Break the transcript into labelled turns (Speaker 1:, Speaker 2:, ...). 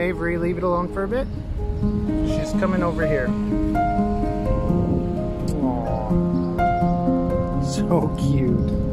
Speaker 1: Avery, leave it alone for a bit. She's coming over here. Aww. So cute.